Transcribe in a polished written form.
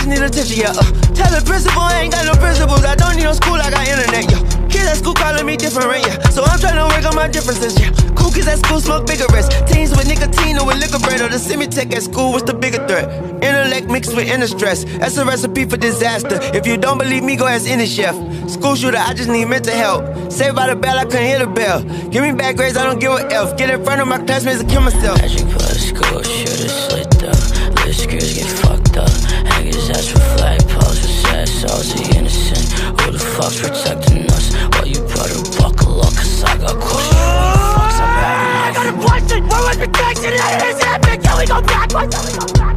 just need attention, yeah. Tell the principal I ain't got no principles. I don't need no school, I got internet, yeah. Kids at school calling me different, yeah. So I'm trying to work on my differences, yeah. Cool kids at school smoke cigarettes. Teens with nicotine or with liquor bread. Or the semi-tech at school, what's the bigger threat? Intellect mixed with inner stress. That's a recipe for disaster. If you don't believe me, go ask any chef. School shooter, I just need mental help. Saved by the bell, I couldn't hear the bell. Give me bad grades, I don't give a F. Get in front of my classmates and kill myself. Magic plus school shooter slipped up. Little screws get fucked up. Haggers ask for flagpoles with sad souls, the innocent. Who the fuck's protecting us? Well, you better buckle up, cause I got questions. I got a question! What was protection? That is epic! Can we go back?